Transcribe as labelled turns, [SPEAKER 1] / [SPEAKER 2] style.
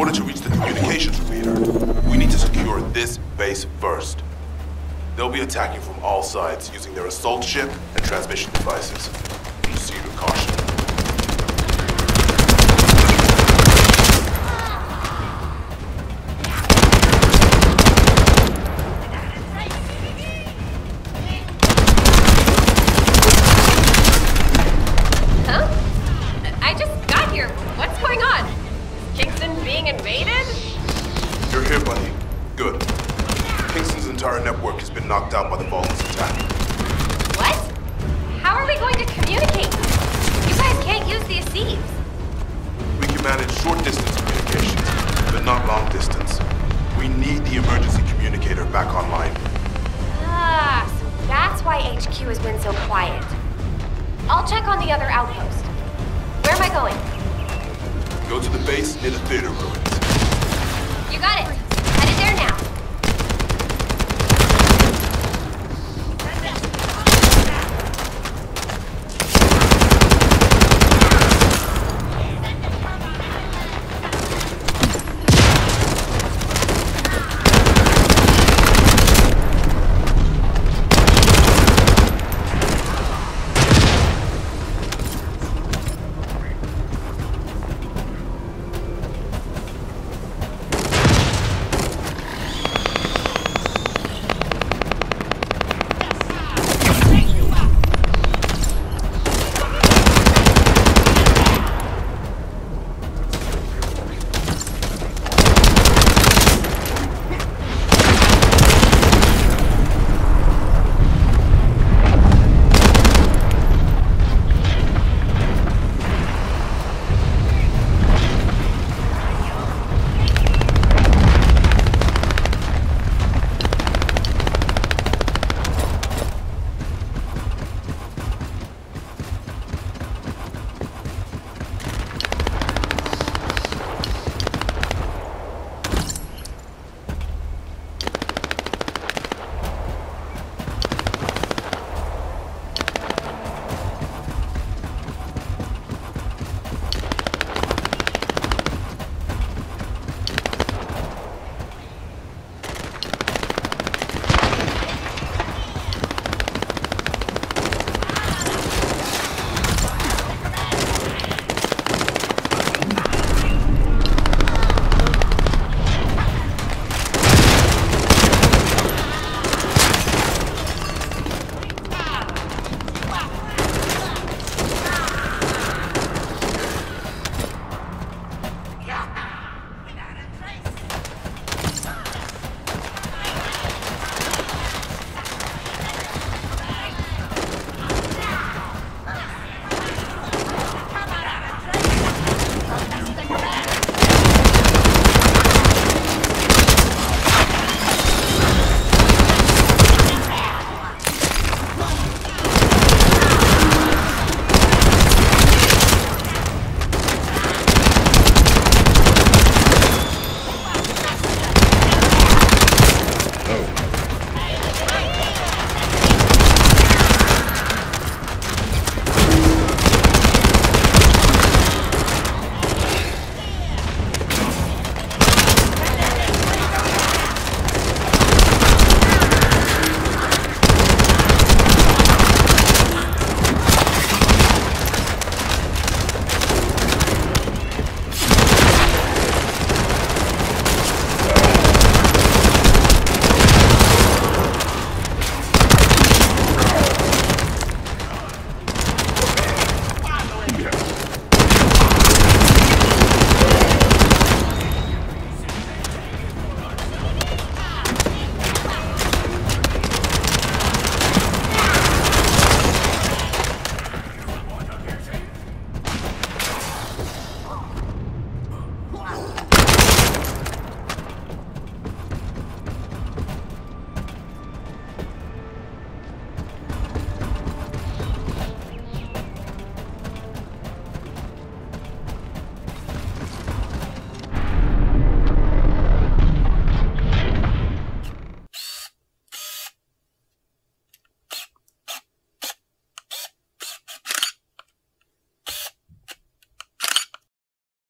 [SPEAKER 1] order to reach the communications repeater, we need to secure this base first. They'll be attacking from all sides using their assault ship and transmission devices. Proceed with caution.
[SPEAKER 2] Knocked down by the Vulcan's attack.
[SPEAKER 3] What? How are we going to communicate? You guys can't use the Seeds.
[SPEAKER 2] We can manage short-distance communications, but not long-distance. We need the emergency communicator back online.
[SPEAKER 3] Ah, so that's why HQ has been so quiet. I'll check on the other outpost. Where am I going?
[SPEAKER 2] Go to the base near the